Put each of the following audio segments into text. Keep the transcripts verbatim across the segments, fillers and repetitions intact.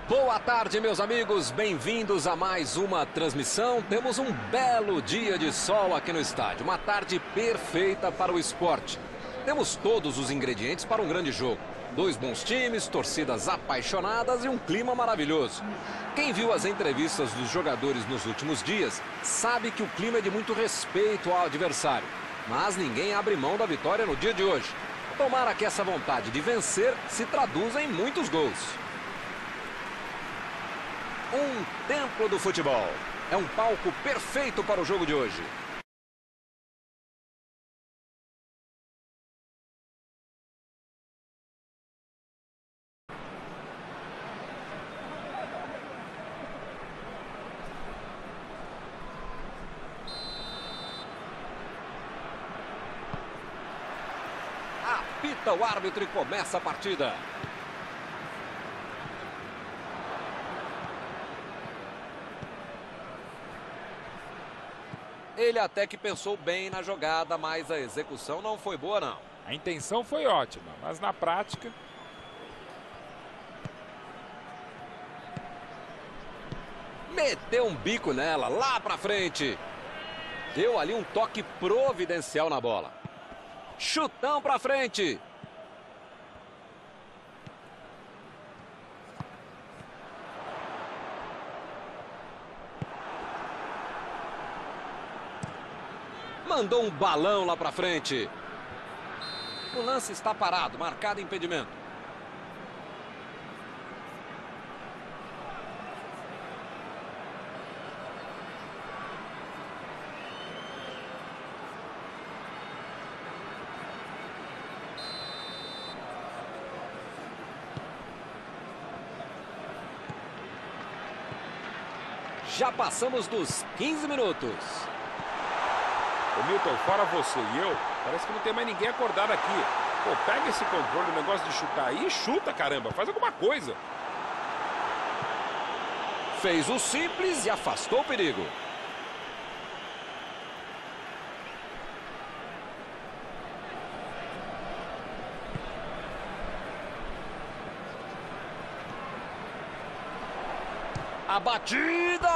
Boa tarde, meus amigos, bem-vindos a mais uma transmissão. Temos um belo dia de sol aqui no estádio, uma tarde perfeita para o esporte. Temos todos os ingredientes para um grande jogo. Dois bons times, torcidas apaixonadas e um clima maravilhoso. Quem viu as entrevistas dos jogadores nos últimos dias sabe que o clima é de muito respeito ao adversário. Mas ninguém abre mão da vitória no dia de hoje. Tomara que essa vontade de vencer se traduza em muitos gols. Um templo do futebol. É um palco perfeito para o jogo de hoje. Apita o árbitro e começa a partida. Ele até que pensou bem na jogada, mas a execução não foi boa, não. A intenção foi ótima, mas na prática... Meteu um bico nela, lá pra frente. Deu ali um toque providencial na bola. Chutão pra frente. Mandou um balão lá pra frente. O lance está parado, marcado impedimento. Já passamos dos quinze minutos. Ô Milton, fora você e eu, parece que não tem mais ninguém acordado aqui. Pô, pega esse controle, o negócio de chutar aí e chuta, caramba. Faz alguma coisa. Fez o simples e afastou o perigo. A batida!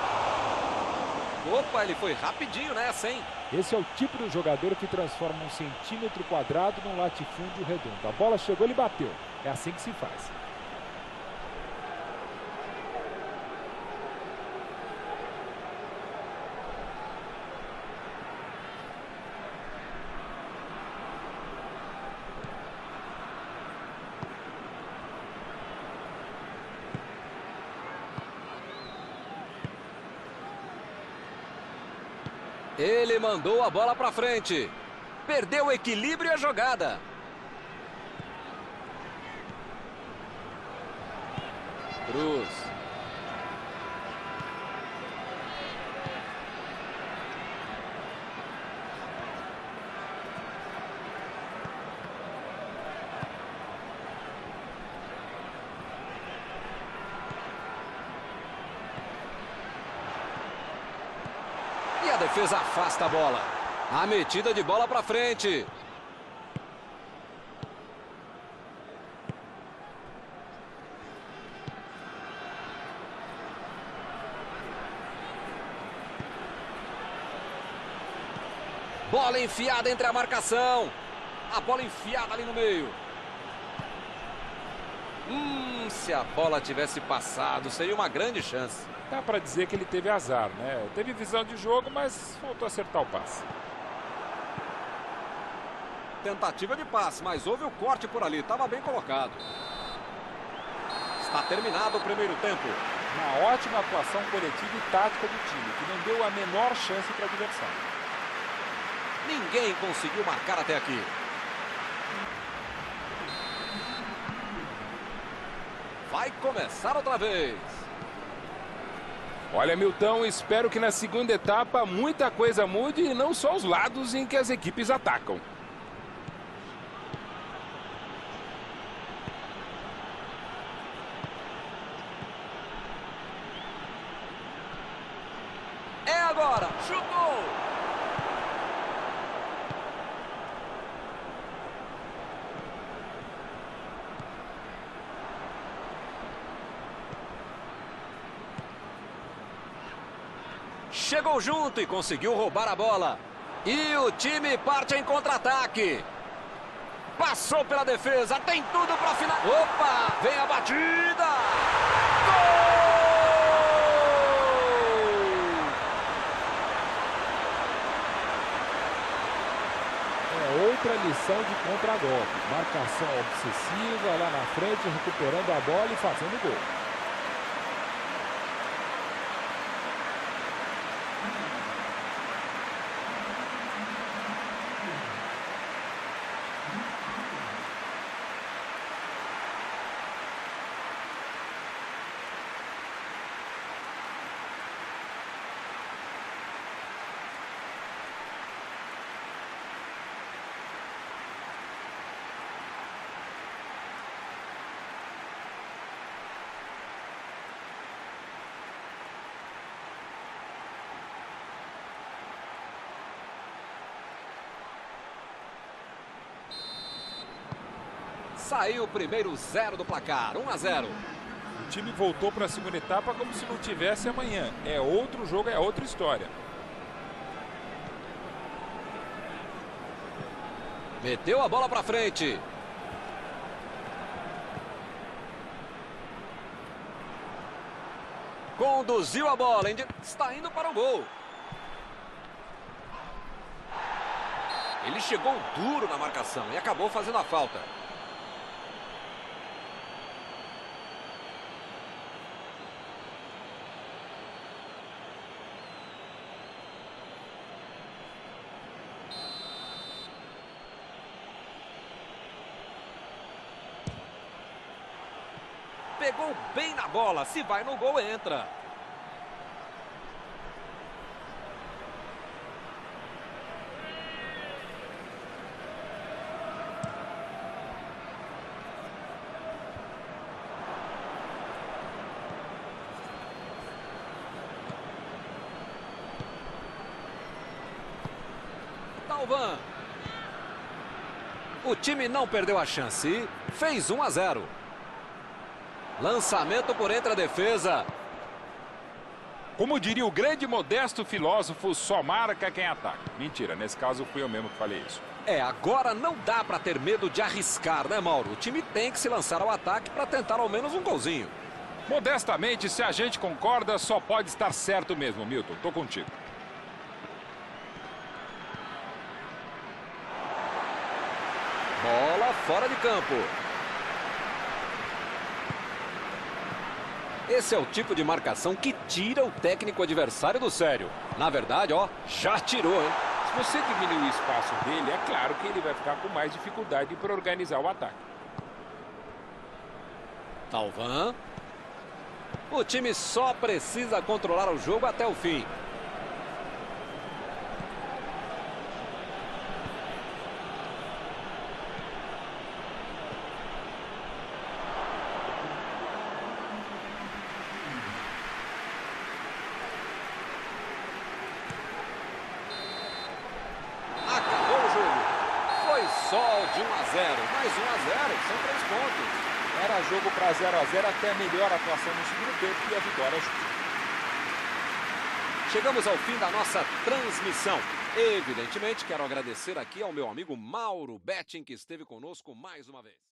Opa, ele foi rapidinho nessa, hein? Esse é o tipo de jogador que transforma um centímetro quadrado num latifúndio redondo. A bola chegou, ele bateu. É assim que se faz. Ele mandou a bola pra frente. Perdeu o equilíbrio e a jogada. Cruz. E a defesa afasta a bola. A metida de bola para frente. Bola enfiada entre a marcação. A bola enfiada ali no meio. Hum, se a bola tivesse passado, seria uma grande chance. Dá pra dizer que ele teve azar, né? Teve visão de jogo, mas faltou acertar o passe. Tentativa de passe, mas houve o corte por ali. Estava bem colocado. Está terminado o primeiro tempo. Uma ótima atuação coletiva e tática do time, que não deu a menor chance para o adversário. Ninguém conseguiu marcar até aqui. Vai começar outra vez. Olha, Milton, espero que na segunda etapa muita coisa mude e não só os lados em que as equipes atacam. É agora, chutou! chegou junto e conseguiu roubar a bola. E o time parte em contra-ataque. Passou pela defesa, tem tudo para final. Opa, vem a batida. Gol! É outra lição de contra-golpe. Marcação obsessiva lá na frente, recuperando a bola e fazendo gol. Saiu o primeiro zero do placar, um a zero. O time voltou para a segunda etapa como se não tivesse amanhã. É outro jogo, é outra história. Meteu a bola para frente. Conduziu a bola, está indo para o gol. Ele chegou duro na marcação e acabou fazendo a falta. Pegou bem na bola, se vai no gol, entra. Talvan. O time não perdeu a chance, fez um a zero. Lançamento por entre a defesa. Como diria o grande Modesto filósofo, só marca quem ataca. Mentira, nesse caso fui eu mesmo que falei isso. É, agora não dá para ter medo de arriscar, né, Mauro? O time tem que se lançar ao ataque para tentar ao menos um golzinho. Modestamente, se a gente concorda, só pode estar certo mesmo, Milton. Tô contigo. Bola fora de campo. Esse é o tipo de marcação que tira o técnico adversário do sério. Na verdade, ó, já tirou, hein? Se você diminuir o espaço dele, é claro que ele vai ficar com mais dificuldade para organizar o ataque. Talvan. O time só precisa controlar o jogo até o fim. Sol de um a zero, mais um a zero, são três pontos. Era jogo para zero a zero, até a melhor atuação no segundo tempo e a vitória justa. Chegamos ao fim da nossa transmissão. Evidentemente, quero agradecer aqui ao meu amigo Mauro Betting, que esteve conosco mais uma vez.